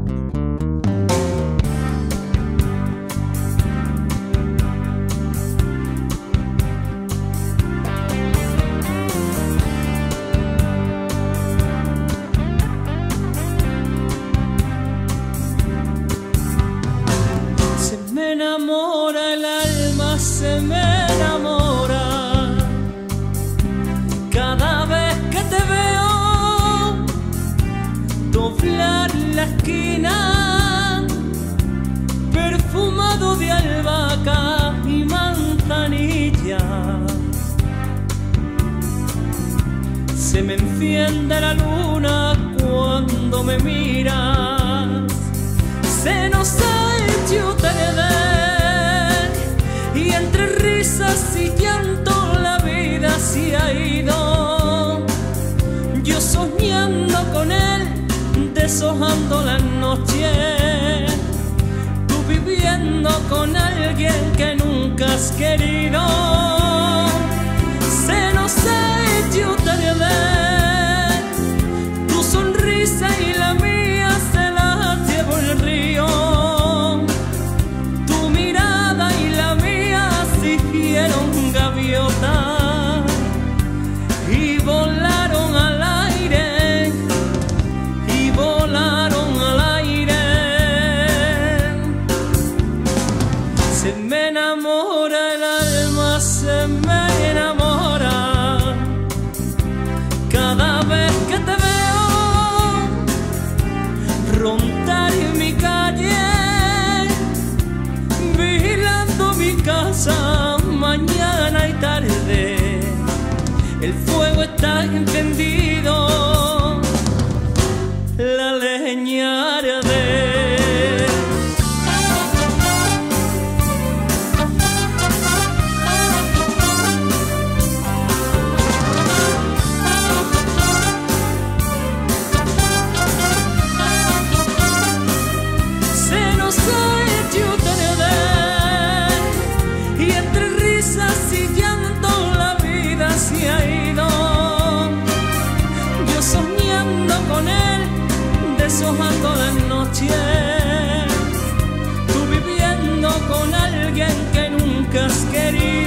Me enamora el alma, se me enamora cada vez que te veo doblar la esquina, perfumado de albahaca y manzanilla. Se me enciende la luna cuando me miras, se nos ha hecho tarde y entre risas y llanto la vida se ha ido. Yo soñando con él, deshojando la noche, tú viviendo con alguien que nunca has querido. Se nos ha hecho tarde, tu sonrisa y la mía se la llevó el río. Tu mirada y la mía se hicieron gaviota y volaron al aire, y volaron al aire. Se me enamora el alma, se me enamora cada vez que te veo rondar en mi calle, vigilando mi casa mañana y tarde. El fuego está encendido, la leña arde. Deshojando la noche, tú viviendo con alguien que nunca has querido.